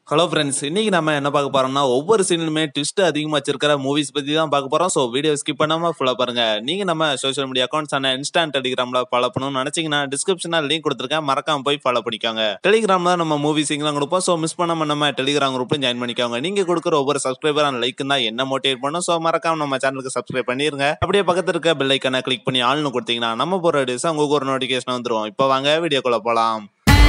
Hello friends, இன்னைக்கு நம்ம என்ன பார்க்க போறோம்னா ஒவ்வொரு சீனிலுமே ட்விஸ்ட் அதிகமாக வச்சிருக்கிற மூவிஸ் பத்தி தான் பார்க்க போறோம். ஸோ வீடியோ ஸ்கிப் பண்ணாம ஃபுல்லா பாருங்க. நீங்க நம்ம சோஷியல் மீடியா அக்கௌண்ட்ஸ் ஆன இன்ஸ்டா டெலிகிராம்ல ஃபாலோ பண்ணணும்னு நினைச்சீங்கன்னா டிஸ்கிரிப்ஷன்ல லிங்க் கொடுத்துருக்கேன், மறக்காம போய் ஃபாலோ பண்ணிக்கோங்க. டெலிகிராம்ல நம்ம மூவிஸ் எல்லாம் கொடுப்போம். ஸோ மிஸ் பண்ணாம நம்ம டெலிகிராம் குரூப்ல ஜாயின் பண்ணிக்கோங்க. நீங்க கொடுக்குற ஒவ்வொரு சப்ஸ்கிரைபர் அண்ட் லைக் தான் என்ன மோட்டிவேட் பண்ணும். ஸோ மறக்காம நம்ம சேனலுக்கு சப்ஸ்கிரைப் பண்ணிருங்க. அப்படியே பக்கத்துல இருக்க பெல் ஐக்கான கிளிக் பண்ணி ஆள்னு கொடுத்தீங்கன்னா நம்ம போற வீடியோஸ் உங்களுக்கு ஒரு நோட்டிஃபிகேஷன் வந்துடும். இப்போ வாங்க வீடியோக்குள்ள போலாம்.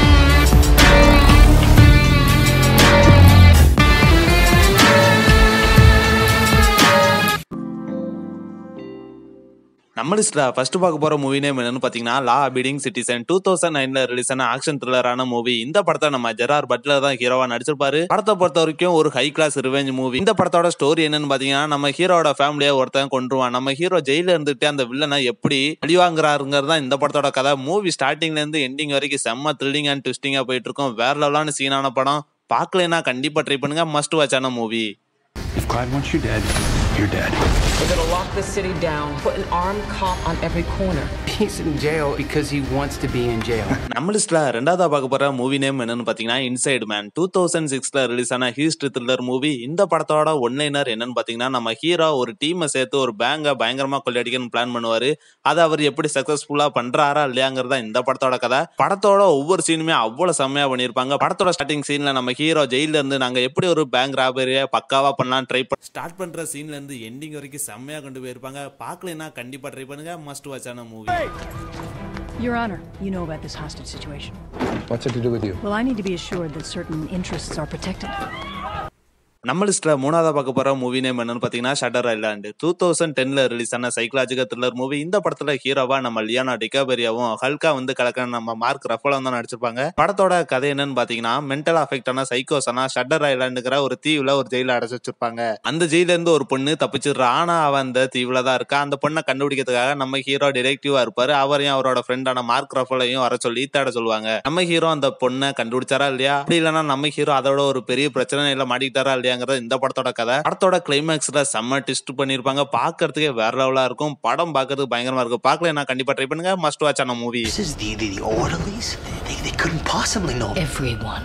நம்ம லிஸ்ட்ல ஃபர்ஸ்ட் பார்க்க போற மூவி நேம் என்னன்னு பாத்தீங்கன்னா லா அபீடிங் சிட்டிசன். 2009ல ரிலீஸ் ஆன ஆக்ஷன் த்ரில்லரான மூவி. இந்த படத்தை நம்ம ஜெரார் பட்லர் தான் ஹீரோவா நடிச்சிருப்பாரு. படத்தை பொறுத்த வரைக்கும் ஒரு ஹை கிளாஸ் ரிவெஞ்ச் மூவி. இந்த படத்தோட ஸ்டோரி என்னன்னு பாத்தீங்கன்னா, நம்ம ஹீரோட ஃபேமிலியா ஒருத்தன் கொன்றுவான். நம்ம ஹீரோ ஜெயில இருந்துட்டு அந்த வில்லனை எப்படி அழிவாங்கிறாருங்கிறது தான் இந்த படத்தோட கதை. மூவி ஸ்டார்டிங்ல இருந்து எண்டிங் வரைக்கும் செம்ம த்ரில்லிங் அண்ட் ட்விஸ்டிங்கா போயிட்டு இருக்கும். வேற லெவலான சீனான படம். பார்க்கலனா கண்டிப்பா ட்ரை பண்ணுங்க. மஸ்ட் வாட்ச் ஆன movie. If Clyde wants you dead, you're dead. We're gonna lock the city down, put an armed cop on every corner. He's in jail because he wants to be in jail. நம்ம லிஸ்ட்ல ரெண்டாவதா பார்க்க போற movie name என்னன்னு பாத்தீங்கன்னா Inside Man. 2006ல release ஆன heist thriller movie. இந்த படத்தோட ஒன்லைனர் என்னன்னு பாத்தீங்கன்னா, நம்ம ஹீரோ ஒரு டீமை சேர்த்து ஒரு பேங்கை பயங்கரமா கொள்ளையடிக்கணும்னு பிளான் பண்ணுவாரு. அதை அவர் எப்படி சக்சஸ்ஃபுல்லா பண்றாரா இல்லையாங்கிறதா இந்த படத்தோட கதை. படத்தோட ஒவ்வொரு சீனுமே அவ்வளவு செம்மையா பண்ணிருப்பாங்க. படத்தோட ஸ்டார்டிங் சீன்ல நம்ம ஹீரோ ஜெயில இருந்து நாங்க எப்படி ஒரு பேங்க் ராபரியை பக்காவா பண்ணலாம் ட்ரை ஸ்டார்ட் பண்ற சீன்ல இருந்து எண்டிங் வரைக்கும் செம்மையா கொண்டு போயிருப்பாங்க. பார்க்கலனா கண்டிப்பா ட்ரை பண்ணுங்க. மஸ்ட் வாட்ச் ஆன movie. Your Honor, you know about this hostage situation. What's it to do with you? Well, I need to be assured that certain interests are protected. நம்ம லிஸ்ட்ல மூணாவதா பார்க்க போற மூவி நேம் என்னன்னு பாத்தீங்கன்னா Shutter Island. 2010ல release ஆன psychological thriller movie. இந்த படத்துல ஹீரோவா நம்ம லியோனா டிகாபெரியாவும் ஹல்கா வந்து கலக்கிற நம்ம மார்க் ரஃபலோவும் தான் நடிச்சிருப்பாங்க. படத்தோட கதை என்னன்னு பாத்தீங்கன்னா, மென்டல் அஃபெக்ட் ஆன சைக்கோஸனா ஷட்டர் ஐலாண்டுங்கிற ஒரு தீவுல ஒரு ஜெயில அடைச்சு வச்சிருப்பாங்க. அந்த ஜெயில இருந்து ஒரு பொண்ணு தப்பிச்சிடுறா. ஆனா அவன் அந்த தீவுல தான் இருக்கா. அந்த பொண்ணை கண்டுபிடிக்கிறதுக்காக நம்ம ஹீரோ டிடெக்டிவா இருப்பாரு. அவரையும் அவரோட ஃப்ரெண்டான மார்க் ரஃபலையும் வர சொல்லி தேட சொல்லுவாங்க. நம்ம ஹீரோ அந்த பொண்ணை கண்டுபிடிச்சாரா இல்லையா, அப்படி இல்லைன்னா நம்ம ஹீரோ அதோட ஒரு பெரிய பிரச்சனை மாட்டிக்கிட்டாரா இல்லையா இந்த படத்தோட கதை. படத்தோட கிளைமேக்ஸ்ல செம்ம ட்விஸ்ட் பண்ணிருப்பாங்க. பாக்குறதுக்கே வேற லெவலா இருக்கும். படம் பாக்குறதுக்கு பயங்கரமா இருக்கும். பார்க்கல நான் கண்டிப்பா ட்ரை பண்ணுங்க. மஸ்ட் வாட்ச் ஆன movie. This is the orderlies. They couldn't possibly know. Everyone.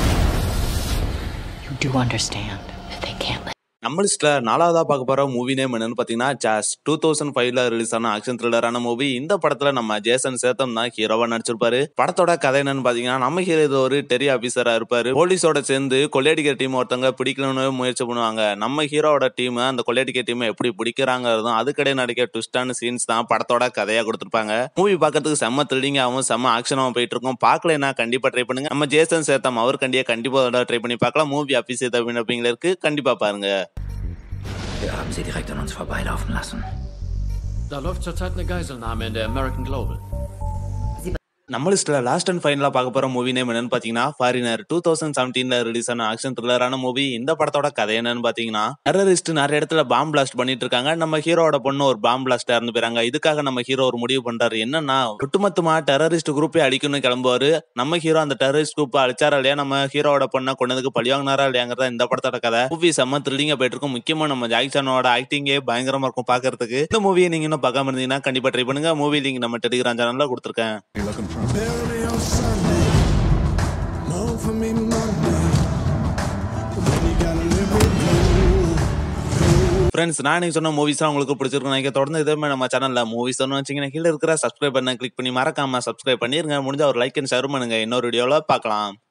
You do understand that they can't let. நம்ம லிஸ்ட்ல நாலாவதா பார்க்க போற மூவி நேம் என்னன்னு பாத்தீங்கன்னா ஜாஸ். 2005ல ரிலீஸ் ஆன ஆக்ஷன் த்ரில்லரான மூவி. இந்த படத்துல நம்ம ஜேசன் சேத்தம் தான் ஹீரோவா நடிச்சிருப்பாரு. படத்தோட கதை என்னன்னு பாத்தீங்கன்னா, நம்ம ஹீரோ ஒரு டெரி ஆபீசரா இருப்பாரு. போலீஸோட சேர்ந்து கொள்ளையடிக்கிற டீம் ஒருத்தவங்க பிடிக்கணும்னு முயற்சி பண்ணுவாங்க. நம்ம ஹீரோட டீம் அந்த கொள்ளையடிக்கிற டீம் எப்படி பிடிக்கிறாங்கிறதும் அதுக்கடை நடக்கிற ட்விஸ்டான சீன்ஸ் தான் படத்தோட கதையா கொடுத்திருப்பாங்க. மூவி பார்க்கறதுக்கு செம்ம த்ரில்லிங்காகவும் செம்ம ஆக்ஷனாகவும் போயிட்டு இருக்கும். பார்க்கலனா கண்டிப்பா ட்ரை பண்ணுங்க. நம்ம ஜேசன் சேத்தம் அவர் கண்டிப்பா ட்ரை பண்ணி பார்க்கலாம். மூவி அபிஷேக் அப்படிங்கிற இருக்கு, கண்டிப்பா பாருங்க. Wir haben sie direkt an uns vorbeilaufen lassen. Da läuft zurzeit eine Geiselnahme in der American Global. நம்ம லிஸ்ட்ல லாஸ்ட் அண்ட் ஃபைனலா பார்க்க போற மூவி நேம் என்னன்னு பாத்தீங்கன்னா ஃபாரினர். 2017ல ரிலீஸ் ஆன ஆக்ஷன் த்ரில்லரான மூவி. இந்த படத்தோட கதை என்னன்னு பாத்தீங்கன்னா, டெரரிஸ்ட் நிறைய இடத்துல பாம் பிளாஸ்ட் பண்ணிட்டு இருக்காங்க. நம்ம ஹீரோட பொண்ணு ஒரு பாம் பிளாஸ்ட் இறந்து போறாங்க. இதுக்காக நம்ம ஹீரோ ஒரு முடிவு பண்றாரு. என்னன்னா, ஒட்டுமொத்தமா டெரரிஸ்ட் குரூப்பே அழிக்கணும்னு கிளம்புவாரு. நம்ம ஹீரோ அந்த டெரரிஸ்ட் குரூப் அழிச்சாரா இல்லையா, நம்ம ஹீரோட பொண்ணை கொண்டதுக்கு பழி வாங்கினாரா இல்லையாங்கிறத இந்த படத்தோட கதை. மூவி செம்ம த்ரில்லிங்கா போயிட்டு இருக்கும். முக்கியமா நம்ம ஜாக்கி சானோட ஆக்டிங்கே பயங்கரமா இருக்கும் பாக்குறதுக்கு. இந்த மூவியை நீங்க இன்னும் பார்க்காம இருந்தீங்கன்னா கண்டிப்பா ட்ரை பண்ணுங்க. மூவி லிங்க் நம்ம டெலிகிராம் சேனல்ல கொடுத்துருக்கேன். ஃப்ரெண்ட்ஸ், நான் நீங்க சொன்ன மூவிஸ் உங்களுக்கு பிடிச்சிருக்கும் நினைக்க. தொடர்ந்து இதே மாதிரி நம்ம சேனல்ல மூவிஸ் வச்சீங்கன்னா கீழே இருக்கிற சப்ஸ்கிரைப் பண்ண கிளிக் பண்ணி மறக்காம சப்ஸ்கிரைப் பண்ணிருங்க. முடிஞ்ச ஒரு லைக் அண்ட் ஷேர் பண்ணுங்க. இன்னொரு வீடியோல பார்க்கலாம்.